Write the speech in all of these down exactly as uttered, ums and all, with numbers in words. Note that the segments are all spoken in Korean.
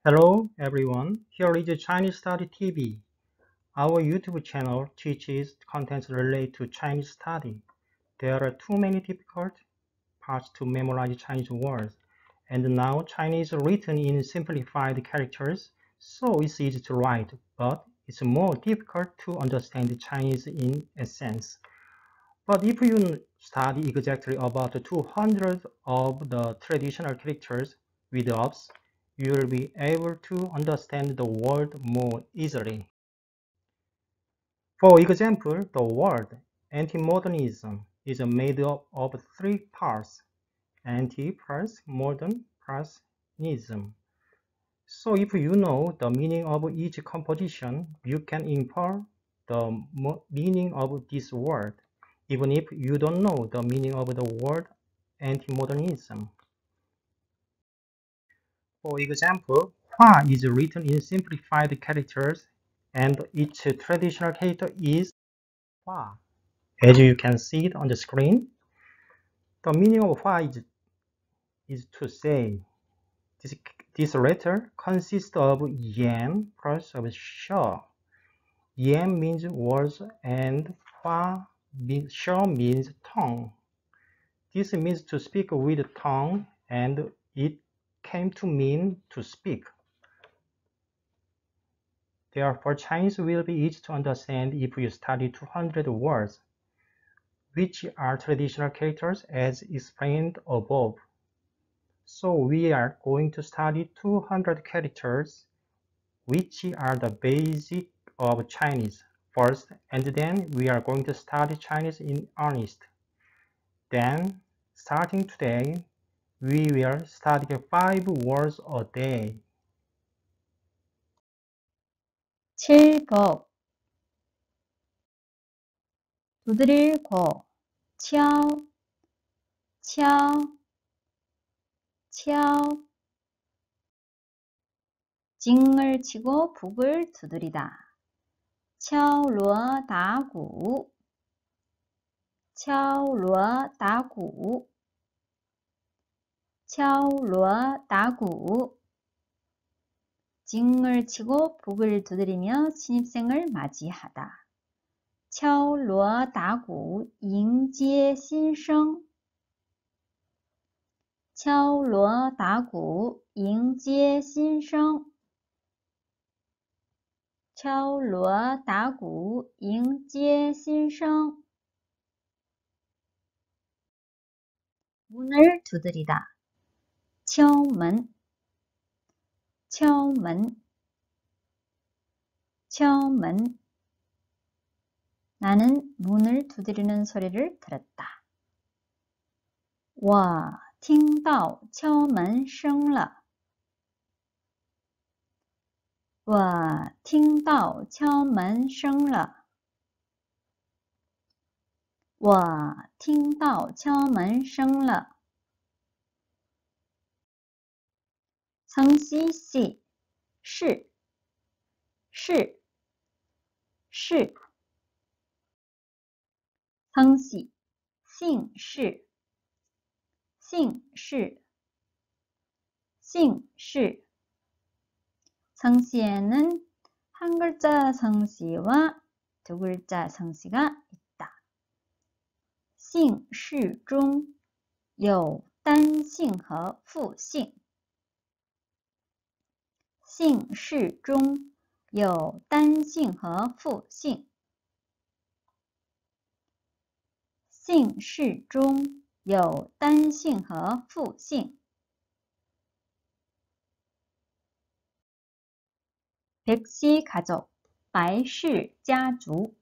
Hello everyone, here is Chinese Study T V. Our YouTube channel teaches contents related to Chinese study. There are too many difficult parts to memorize Chinese words, and now Chinese is written in simplified characters, so it's easy to write, but it's more difficult to understand Chinese in essence. But if you study exactly about two hundred of the traditional characters with us, you will be able to understand the word more easily. For example, the word antimodernism is made up of three parts: anti plus modern plus nism. So if you know the meaning of each composition, you can infer the meaning of this word, even if you don't know the meaning of the word antimodernism. For example, Hua is written in simplified characters, and its traditional character is Hua. As you can see it on the screen, the meaning of Hua is, is to say, this, this letter consists of yan plus of sha. Yan means words and Hua means, sha means tongue. This means to speak with tongue, and it came to mean to speak. Therefore, Chinese will be easy to understand if you study two hundred words, which are traditional characters as explained above. So we are going to study two hundred characters, which are the basic of Chinese first, and then we are going to study Chinese in earnest. Then, starting today, we will study five words a day. 칠곡 두드릴고 敲敲敲징을 치고 북을 두드리다敲锣打鼓敲锣打鼓敲锣打鼓징을 치고 북을 두드리며 신입생을 맞이하다. 敲锣打鼓迎接新生敲锣打鼓迎接新生敲锣打鼓迎接新生 문을 두드리다.敲门敲门敲门 나는 문을 두드리는 소리를 들었다. 我听到敲门声了。我听到敲门声了。我听到敲门声了。성씨 씨是是是성씨姓氏姓氏姓氏성씨에는 한 글자 성씨와 두 글자 성씨가 있다. 姓氏中有单姓和复姓。姓氏中有单姓和复姓。姓氏中有单姓和复姓。백씨 가족, 白氏家族。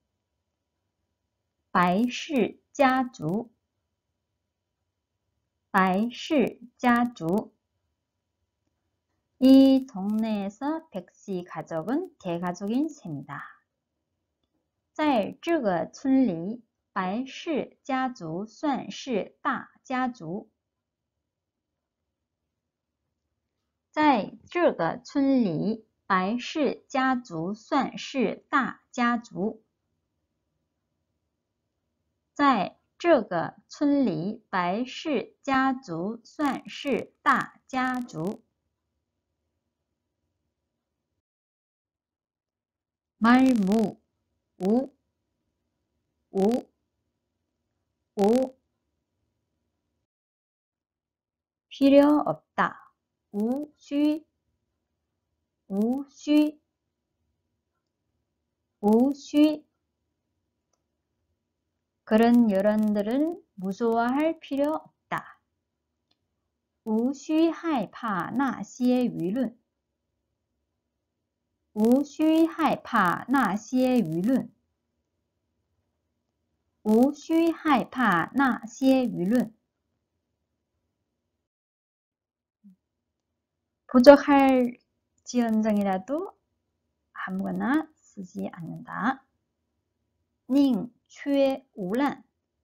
白氏家族。白氏家族。 이 동네에서 백씨 가족은 대가족인 셈이다. 在这个村里，白氏家族算是大家族。在这个村里，白氏家族算是大家族。在这个村里，白氏家族算是大家族。 말무, 우, 우, 오, 필요 없다. 우쉬, 우쉬, 우쉬. 그런 여론들은 무서워할 필요 없다. 无需害怕那些舆论无需害怕那些舆论无需害怕那些舆论 부족할지언정이라도 아무거나 쓰지 않는다. 宁缺毋滥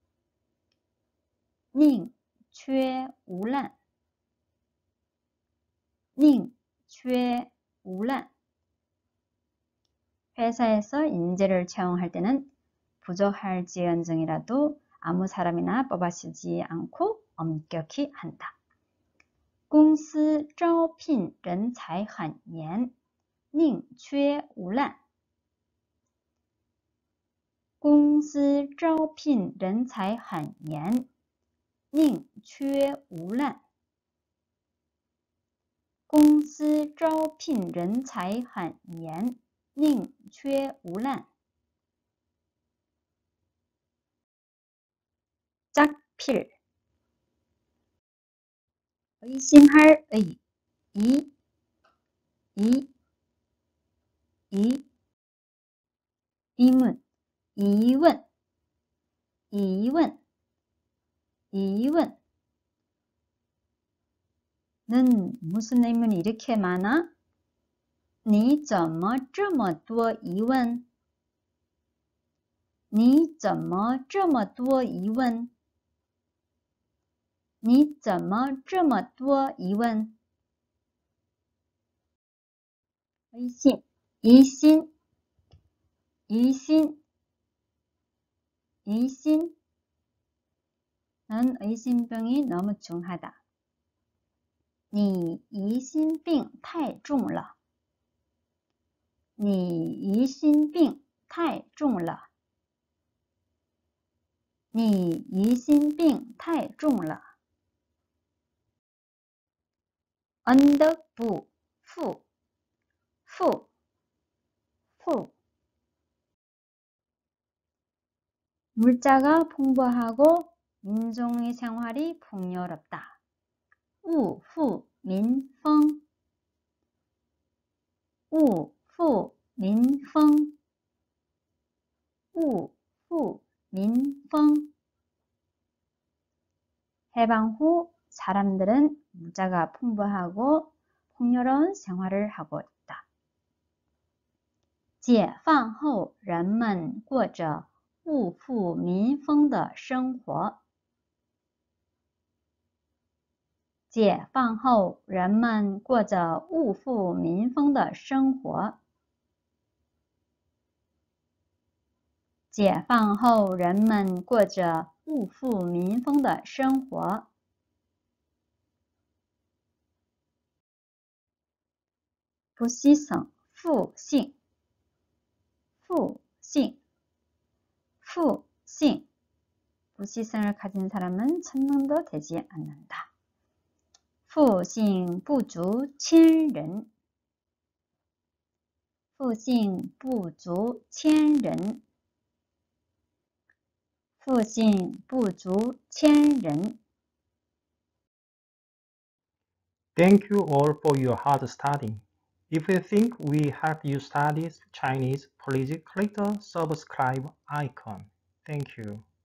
宁缺毋滥宁缺毋滥 회사에서 인재를 채용할 때는 부족할지언정이라도 아무 사람이나 뽑아 쓰지 않고 엄격히 한다. 公司招聘人才很严宁缺毋滥公司招聘人才很严宁缺毋滥公司招聘人才很严宁缺毋滥 짝필 의심할 의, 이, 이, 이, 의문, 이원, 이원, 이원. 는 무슨 의문이 이렇게 많아? 你怎么这么多疑问?你怎么这么多疑问?你怎么这么多疑问? 의심, 이심, 이심, 이심. 는 의심병이 너무 중하다. 你疑心病太重了你疑心病太重了你疑心病太重了 언더, 부, 후, 후, 후 물자가 풍부하고 민중의 생활이 풍요롭다. 우, 후, 민, 펑 우, 후, 민, 펑 우, 후, 민, 펑 해방 후 사람들은 물자가 풍부하고 풍요로운 생활을 하고 있다. 解放后人们过着物富民丰的生活解放后人们过着物富民丰的生活解放后人们过着物富民丰的生活不牺牲复姓复姓复姓부시성을 가진 사람은 천명도 되지 않는다. 复姓不足千人复姓不足千人复姓不足千人 Thank you all for your hard studying. If you think we helped you study Chinese, please click the subscribe icon. Thank you.